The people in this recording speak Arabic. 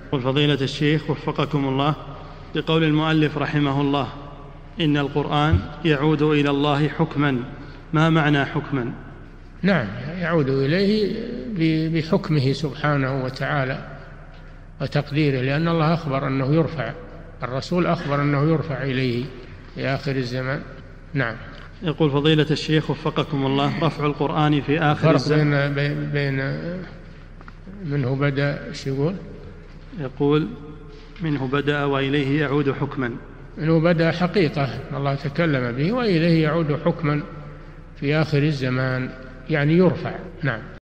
قل فضيلة الشيخ وفقكم الله، بقول المؤلف رحمه الله إن القرآن يعود إلى الله حكما، ما معنى حكما؟ نعم، يعود إليه بحكمه سبحانه وتعالى وتقديره، لأن الله أخبر أنه يرفع، الرسول أخبر أنه يرفع إليه في آخر الزمان. نعم. يقول فضيلة الشيخ وفقكم الله، رفع القرآن في آخر الزمان، بين منه بدأ، يقول منه بدأ وإليه يعود حكما. منه بدأ حقيقة الله تكلم به، وإليه يعود حكما في آخر الزمان، يعني يرفع. نعم.